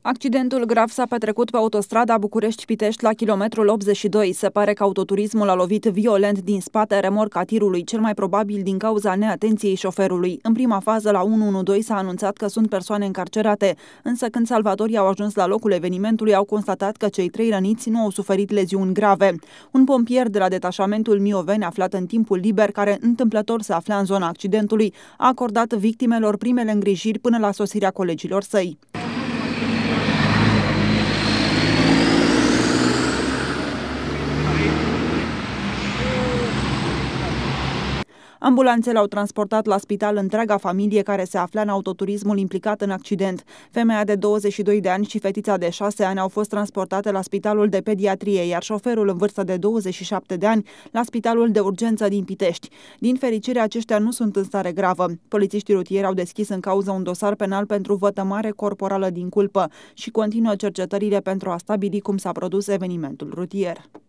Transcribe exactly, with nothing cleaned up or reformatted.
Accidentul grav s-a petrecut pe autostrada București-Pitești la kilometrul optzeci și doi. Se pare că autoturismul a lovit violent din spate remorca tirului, cel mai probabil din cauza neatenției șoferului. În prima fază, la unu unu doi s-a anunțat că sunt persoane încarcerate, însă când salvatorii au ajuns la locul evenimentului, au constatat că cei trei răniți nu au suferit leziuni grave. Un pompier de la detașamentul Mioveni, aflat în timpul liber, care întâmplător se afla în zona accidentului, a acordat victimelor primele îngrijiri până la sosirea colegilor săi. Ambulanțele au transportat la spital întreaga familie care se afla în autoturismul implicat în accident. Femeia de douăzeci și doi de ani și fetița de șase ani au fost transportate la spitalul de pediatrie, iar șoferul în vârstă de douăzeci și șapte de ani la spitalul de urgență din Pitești. Din fericire, aceștia nu sunt în stare gravă. Polițiștii rutieri au deschis în cauză un dosar penal pentru vătămare corporală din culpă și continuă cercetările pentru a stabili cum s-a produs evenimentul rutier.